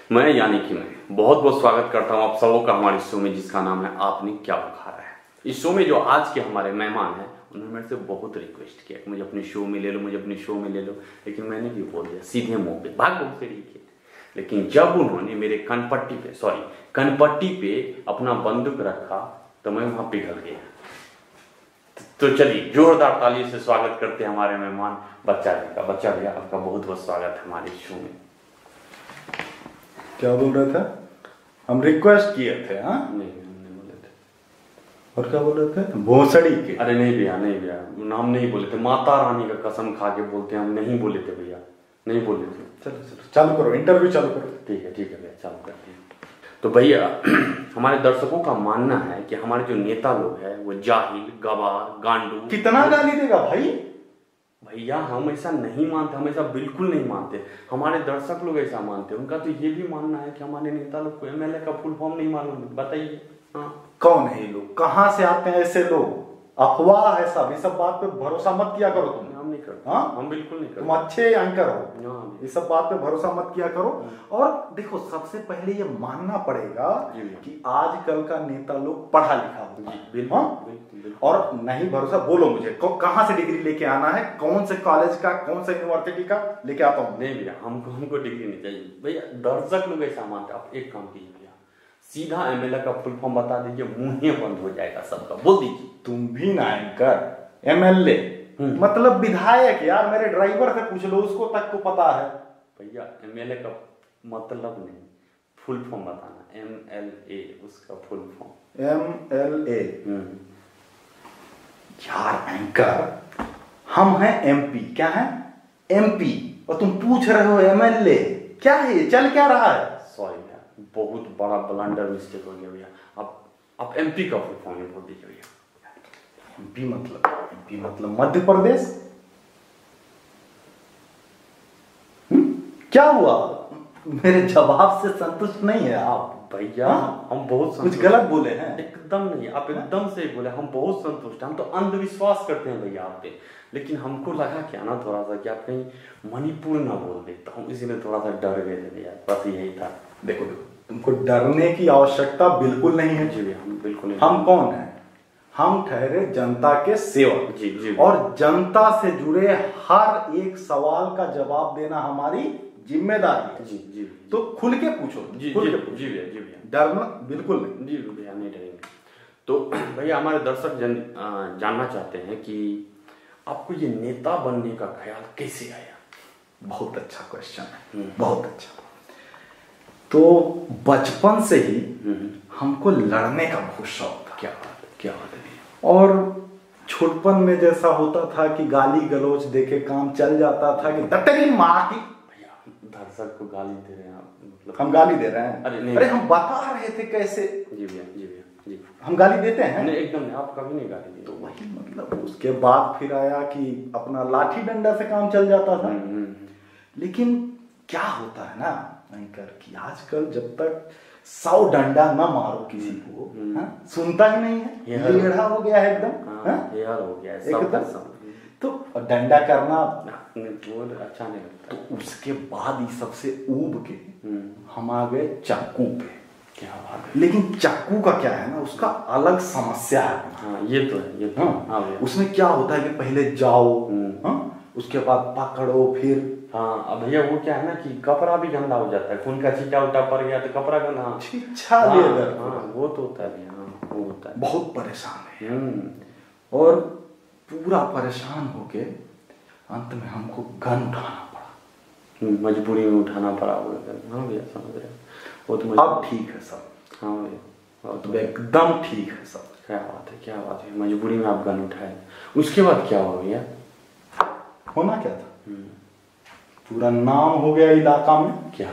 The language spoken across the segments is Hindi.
मैं यानी कि मैं बहुत बहुत स्वागत करता हूं आप सबों का हमारे शो में, जिसका नाम है आपने क्या बुखारा है। इस शो में जो आज के हमारे मेहमान हैं उन्होंने मेरे से बहुत रिक्वेस्ट किया कि मुझे अपने शो में ले लो, मुझे अपने शो में ले लो, लेकिन मैंने भी बोल दिया सीधे मुंह पे, भाग बहुत से लिखे। लेकिन जब उन्होंने मेरे कनपट्टी पे अपना बंदूक रखा तो मैं वहां पिघल गया। तो चलिए जोरदार ताली से स्वागत करते हैं हमारे मेहमान बच्चा जी का। बच्चा भैया आपका बहुत बहुत स्वागत है हमारे शो में। क्या बोल रहे थे? हम रिक्वेस्ट किए थे। हाँ नहीं बोले थे। और क्या बोल रहे थे? भोसड़ी के। अरे नहीं भैया नाम नहीं बोले थे, माता रानी का कसम खा के बोलते हैं, हम नहीं बोले थे भैया, नहीं बोले थे। चलो चालू करो, इंटरव्यू चालू करो। ठीक है भैया चालू करते हैं। तो भैया हमारे दर्शकों का मानना है कि हमारे जो नेता लोग हैं वो जाहिल, गवार, गांडू। कितना गाली देगा भाई? भैया हम ऐसा नहीं मानते, हम ऐसा बिल्कुल नहीं मानते। हमारे दर्शक लोग ऐसा मानते हैं। उनका तो ये भी मानना है कि हमारे नेता लोग को एमएलए का फुल फॉर्म नहीं मालूम। बताइए कौन है ये लोग, कहाँ से आते हैं ऐसे लोग? अफवाह है सब, ये सब बात पे भरोसा मत किया करो तुम। हम नहीं करते। हाँ हम बिल्कुल नहीं करते। तुम अच्छे एंकर हो, ये सब बात पे भरोसा मत किया करो। और देखो सबसे पहले ये मानना पड़ेगा कि आजकल का नेता लोग पढ़ा लिखा होगा। और नहीं भरोसा बोलो मुझे कहाँ से डिग्री लेके आना है, कौन से कॉलेज का, कौन से यूनिवर्सिटी का लेके आता हूँ। नहीं भैया हमको डिग्री नहीं चाहिए भैया। दर्शक लोग ऐसा मानते। आप एक काम कीजिए भैया, सीधा एमएलए का फुल फॉर्म बता दीजिए, मुंह ही बंद हो जाएगा सबका। बोल दीजिए। तुम भी ना एंकर, एमएलए मतलब विधायक। यार मेरे ड्राइवर से पूछ लो, उसको तक को पता है। भैया एमएलए का मतलब नहीं, फुल फॉर्म बताना। एमएलए उसका फुल फॉर्म। एमएलए। यार एंकर, हम हैं एमपी। क्या है? एमपी। और तुम पूछ रहे हो एमएलए। क्या है ये, चल क्या रहा है? सॉरी भैया, बहुत बड़ा ब्लंडर मिस्टेक हो गया भैया। आप एमपी का फुल फॉर्म बोल दीजिए भैया। एमपी मतलब मध्य प्रदेश। क्या हुआ? मेरे जवाब से संतुष्ट नहीं है आप? भैया हम बहुत कुछ गलत बोले हैं? एकदम नहीं, आप एकदम सही बोले। हम बहुत संतुष्ट हैं। हम तो अंधविश्वास करते हैं भैया आप पे, लेकिन हमको लगा क्या ना थोड़ा सा कि आप कहीं मणिपुर ना बोल दे, तो हम इसीलिए थोड़ा सा डर गए थे भैया। बस यही था। देखो तुमको डरने की आवश्यकता बिल्कुल नहीं है। जी भैया हम बिल्कुल नहीं। हम कौन है? हम ठहरे जनता के सेवक। जी। और जनता से जुड़े हर एक सवाल का जवाब देना हमारी जिम्मेदारी है। जी तो खुल के पूछो। खुल के पूछो। जी भैया डरना बिल्कुल नहीं। जी भैया नहीं डरेंगे। तो भैया हमारे दर्शक जानना चाहते हैं कि आपको ये नेता बनने का ख्याल कैसे आया? बहुत अच्छा क्वेश्चन है, बहुत अच्छा। तो बचपन से ही हमको लड़ने का बहुत शौक था। क्या बात है। और छोटपन में जैसा होता था कि गाली गलौज देके काम चल जाता था कि दत्तरी माँ की। दर्शक को गाली दे रहे हैं आप? मतलब हम गाली दे रहे हैं? अरे हम बता रहे थे कैसे। जी भैया जी। हम गाली देते हैं? नहीं एकदम नहीं, आप कभी नहीं गाली दी। तो वही मतलब उसके बाद फिर आया कि अपना लाठी डंडा से काम चल जाता था। लेकिन क्या होता है ना एंकर कि आजकल जब तक 100 डंडा ना मारो किसी को, सुनता ही नहीं है। लेढ़ा हो गया है एकदम। यार हो गया है एकदम। तो डंडा करना अच्छा नहीं लगता। तो उसके बाद ही सबसे ऊब के हम आ गए चाकू पे। क्या बात है। लेकिन चाकू का क्या है ना, उसका अलग समस्या है। हाँ ये तो है। उसमें क्या होता है कि पहले जाओ, उसके बाद पकड़ो, फिर अब भैया वो क्या है ना कि कपड़ा भी गंदा हो जाता है। खून का छींटा उल्टा पड़ गया तो कपड़ा गंदा। वो तो होता है भैया। वो होता है। बहुत परेशान है। और पूरा परेशान होके अंत में हमको गन उठाना पड़ा। मजबूरी में उठाना पड़ा। हाँ भैया समझ रहे। वो तो अब ठीक है सब। हाँ भैया तो एकदम ठीक है सब। क्या बात है। मजबूरी में आप गन उठाए, उसके बाद क्या हुआ भैया? होना क्या था, पूरा नाम हो गया इलाका में। क्या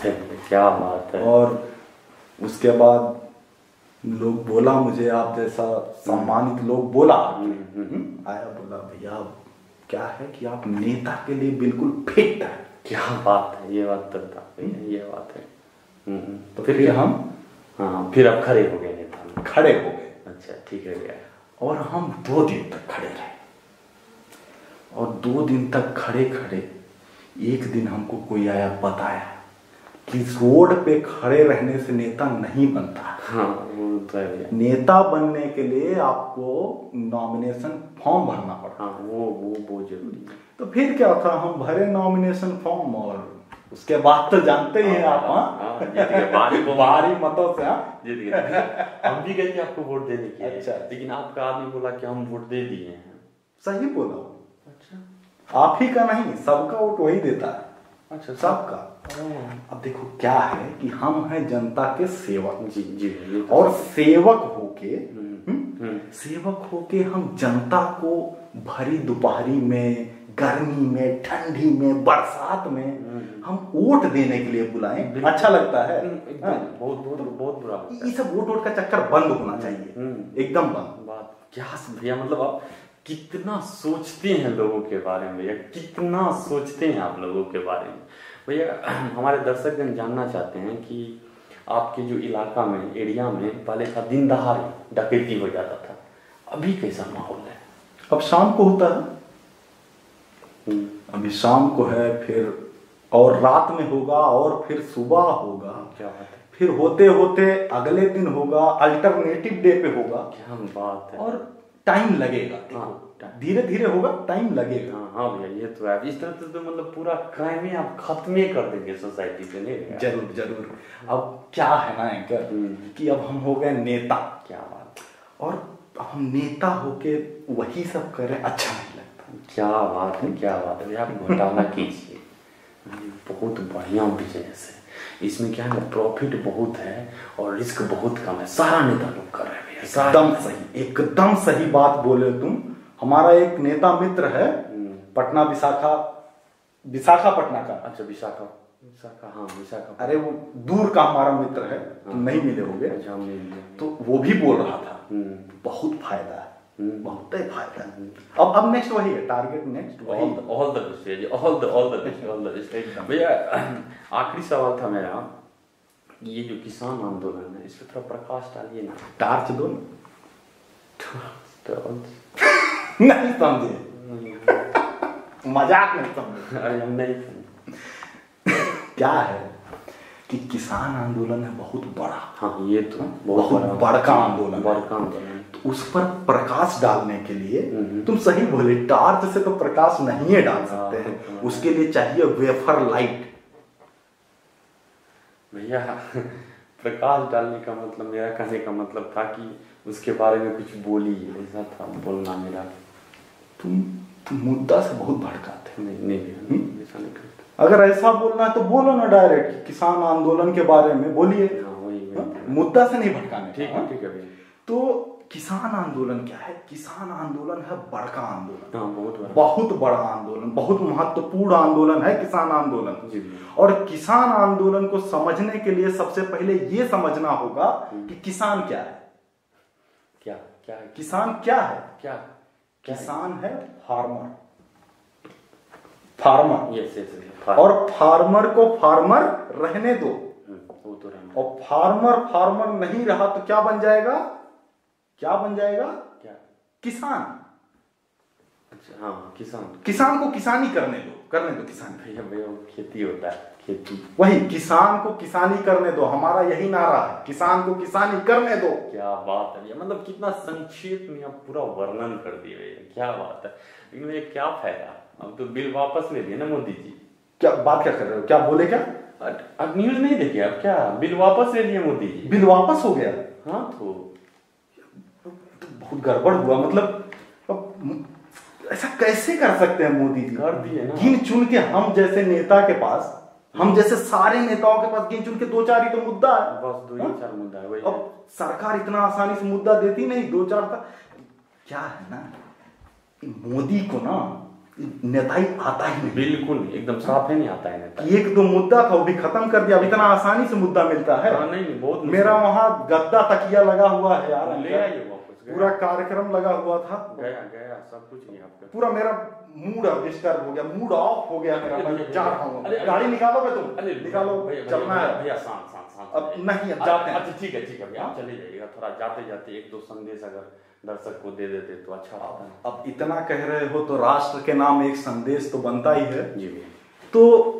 बात है। और उसके बाद लोग बोला मुझे, आप जैसा सम्मानित लोग बोला आया, बोला भैया क्या है कि आप नेता के लिए बिल्कुल फिट है। क्या बात है। ये बात तो बता भैया, ये बात है। तो फिर हम फिर आप खड़े हो गए नेता में? खड़े हो गए। अच्छा ठीक है भैया। और हम 2 दिन तक खड़े रहे। और 2 दिन तक खड़े एक दिन हमको कोई आया बताया कि रोड पे खड़े रहने से नेता नहीं बनता। हाँ वो तो है भैया। नेता बनने के लिए आपको नॉमिनेशन फॉर्म भरना पड़ता। हाँ वो बहुत जरूरी है। तो फिर क्या था, हम भरे नॉमिनेशन फॉर्म और उसके बाद तो जानते ही हैं आप। भारी मतों से जीत गए। हम भी गए थे आपको वोट देने के लिए। अच्छा। लेकिन आपका आदमी बोला कि हम वोट दे दिए हैं। सही बोला। अच्छा। आप ही का नहीं, सबका वोट वही देता है। अच्छा सबका। अब देखो क्या है कि हम हैं जनता के सेवक। जी जी। और सेवक होके हम जनता को भरी दोपहरी में, गर्मी में, ठंडी में, बरसात में हम वोट देने के लिए बुलाएं, अच्छा लगता है? बहुत बुरा। ये सब वोट का चक्कर बंद होना चाहिए, एकदम बंद। बात क्या भैया, मतलब आप कितना सोचते हैं लोगों के बारे में भैया, कितना सोचते हैं आप लोगों के बारे में भैया। हमारे दर्शकगण जानना चाहते हैं कि आपके जो इलाका में, एरिया में पहले था दिन दहाड़े डकैती हो जाता था, अभी कैसा माहौल है? अब शाम को होता है, अभी शाम को है, फिर और रात में होगा, और फिर सुबह होगा। क्या बात है। फिर होते होते अगले दिन होगा, अल्टरनेटिव डे पे होगा। क्या बात है। और टाइम लगेगा, धीरे धीरे होगा, टाइम लगेगा। हाँ भैया ये तो है। इस तरह से तो मतलब पूरा क्राइम ही आप खत्म कर देंगे सोसाइटी से, नहीं? जरूर जरूर। अब क्या है ना एंकर, कि अब हम हो गए नेता। क्या बात। और हम नेता होके वही सब करें, अच्छा नहीं लगता। क्या बात है, क्या बात है। आप घोटाला कीजिए, बहुत बढ़िया बिजनेस है। इसमें क्या है ना, प्रॉफिट बहुत है और रिस्क बहुत कम है। सारा नेता लोग कर रहे हैं भैया। एकदम सही, एकदम सही बात बोले तुम। हमारा एक नेता मित्र है पटना, विशाखापट्टनम का। अच्छा विशाखा, हाँ विशाखा। अरे वो दूर का हमारा मित्र है, तुम नहीं मिले होगे। अच्छा हम नहीं मिले। तो वो भी बोल रहा था बहुत फायदा है, बहुत ही फायदा है। अब नेक्स्ट वही है टारगेट, नेक्स्ट वही। ऑल द बेस्ट भैया। आखिरी सवाल था मेरा, ये जो किसान आंदोलन है, इस पर थोड़ा प्रकाश डालिए ना। टार्च दो ना। नहीं समझे, मजाक नहीं समझे। अरे हम नहीं समझे। क्या है कि किसान आंदोलन है बहुत बड़ा। हाँ ये तो बहुत बड़का आंदोलन, बड़का आंदोलन। तो उस पर प्रकाश डालने के लिए तुम सही बोले, टार्च से तो प्रकाश नहीं है डाल सकते हैं, उसके लिए चाहिए वेफर लाइट। भैया प्रकाश डालने का मतलब, मेरा कहने का मतलब था कि उसके बारे में कुछ बोलिए, ऐसा था बोलना मेरा। तुम मुद्दा से बहुत भड़काते। नहीं ऐसा नहीं करते। अगर ऐसा बोलना है तो बोलो ना डायरेक्ट, किसान आंदोलन के बारे में बोलिए। मुद्दा से नहीं भटकाने। ठीक है ठीक है भैया। तो किसान आंदोलन क्या है? किसान आंदोलन है बड़का आंदोलन। हाँ बहुत बड़ा आंदोलन, बहुत महत्वपूर्ण आंदोलन है किसान आंदोलन। और किसान आंदोलन को समझने के लिए सबसे पहले ये समझना होगा कि किसान क्या है। क्या क्या है किसान? क्या है? क्या किसान है फार्मर। फार्मर। यस। और फार्मर को फार्मर रहने दो। वो तो रहना। और फार्मर नहीं रहा तो क्या बन जाएगा? क्या बन जाएगा? क्या? किसान। अच्छा हाँ किसान। किसान को किसानी करने दो किसान। भैया खेती होता है, खेती। वही, किसान को किसानी करने दो, हमारा यही नारा है, किसान को किसानी करने दो। क्या बात है, मतलब कितना संक्षेप में आप पूरा वर्णन कर दिए भैया, क्या बात है। लेकिन ये क्या फायदा, अब तो बिल वापस ले लिए ना मोदी जी। क्या बात क्या कर रहे हो, क्या बोले? क्या अब न्यूज नहीं देखिए? अब क्या बिल वापस ले लिए मोदी जी? बिल वापस हो गया? हाँ तो बहुत गड़बड़ हुआ। मतलब ऐसा कैसे कर सकते हैं मोदी जी? कर दिए ना। गिन चुन के हम जैसे नेता के पास, हम जैसे सारे नेताओं के पास गिन चुन के 2-4 ही तो मुद्दा है। बस 2-4 मुद्दा है वही। अब सरकार इतना आसानी से मुद्दा देती नहीं, 2-4 तक। क्या है ना, मोदी को ना नेताई आता ही नहीं, बिल्कुल एकदम साफ ही नहीं आता है नेता। एक दो मुद्दा था वो भी खत्म कर दिया। अब इतना आसानी से मुद्दा मिलता है? नहीं बहुत। मेरा वहां गद्दा तकिया लगा हुआ है यार, ले आइए वापस। पूरा कार्यक्रम लगा हुआ था, गया सब कुछ नहीं आपका। पूरा मेरा मूड डिस्टर्ब हो गया, मूड ऑफ हो गया मेरा। मैं जा रहा हूँ, गाड़ी निकालोगे तुम? निकालो, चलना है भैया। शांत अब नहीं, अब जाते हैं। अच्छा ठीक है भैया, आप चले जाइएगा। थोड़ा जाते जाते 1-2 संदेश अगर दर्शक को दे देते तो अच्छा होता है। अब इतना कह रहे हो तो राष्ट्र के नाम एक संदेश तो बनता ही है जी। तो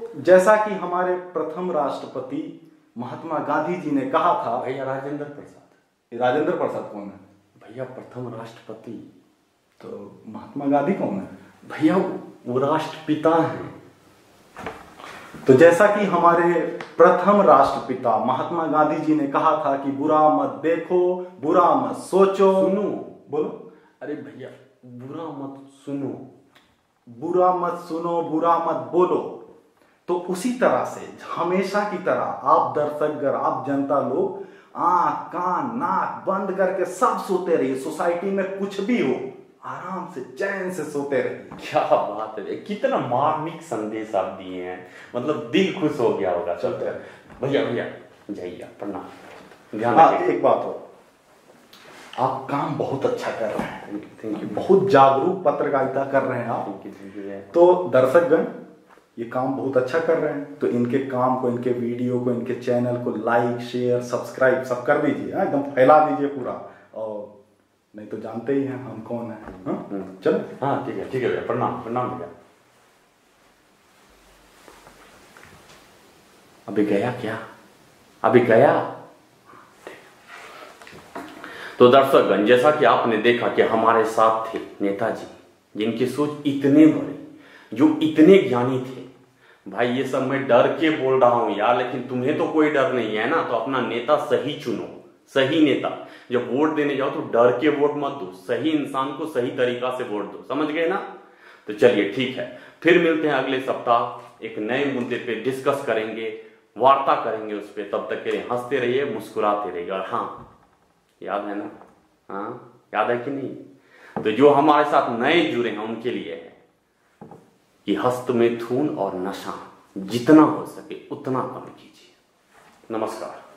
जैसा कि हमारे प्रथम राष्ट्रपति महात्मा गांधी जी ने कहा था। भैया राजेंद्र प्रसाद। राजेंद्र प्रसाद कौन है भैया? प्रथम राष्ट्रपति तो महात्मा गांधी कौन है भैया? वो राष्ट्रपिता हैं। तो जैसा कि हमारे प्रथम राष्ट्रपिता महात्मा गांधी जी ने कहा था कि बुरा मत देखो, बुरा मत सोचो। सुनो, बोलो। अरे भैया, बुरा मत सुनो, बुरा मत सुनो, बुरा मत बोलो। तो उसी तरह से हमेशा की तरह आप दर्शकगण, आप जनता लोग आंख कान नाक बंद करके सब सोते रहिए। सोसाइटी में कुछ भी हो, आराम से चैन से सोते रहिए। क्या बात है, कितना मार्मिक संदेश आप दिए हैं, मतलब दिल खुश हो गया होगा। चलते भैया, भैया जाइए, प्रणाम। ध्यान एक बात हो, आप काम बहुत अच्छा कर रहे हैं, बहुत जागरूक पत्रकारिता कर रहे हैं आप। तो दर्शकगण ये काम बहुत अच्छा कर रहे हैं, तो इनके काम को, इनके वीडियो को, इनके चैनल को लाइक शेयर सब्सक्राइब सब कर दीजिए, एकदम फैला दीजिए पूरा। और नहीं तो जानते ही हैं हम कौन है। चलो, हाँ ठीक है भैया, प्रणाम प्रणाम भैया। अभी गया क्या? अभी गया? तो दर्शकगण, जैसा कि आपने देखा कि हमारे साथ थे नेताजी, जिनकी सोच इतने बड़े, जो इतने ज्ञानी थे। भाई ये सब मैं डर के बोल रहा हूं यार, लेकिन तुम्हें तो कोई डर नहीं है ना, तो अपना नेता सही चुनो, सही नेता। जब वोट देने जाओ तो डर के वोट मत दो, सही इंसान को सही तरीका से वोट दो, समझ गए ना? तो चलिए ठीक है, फिर मिलते हैं अगले सप्ताह, एक नए मुद्दे पे डिस्कस करेंगे, वार्ता करेंगे उस पर। तब तक के लिए हंसते रहिए, मुस्कुराते रहिए। और हाँ, याद है ना? हाँ याद है कि नहीं? तो जो हमारे साथ नए जुड़े हैं उनके लिए है कि हस्तमैथुन और नशा जितना हो सके उतना कम कीजिए। नमस्कार।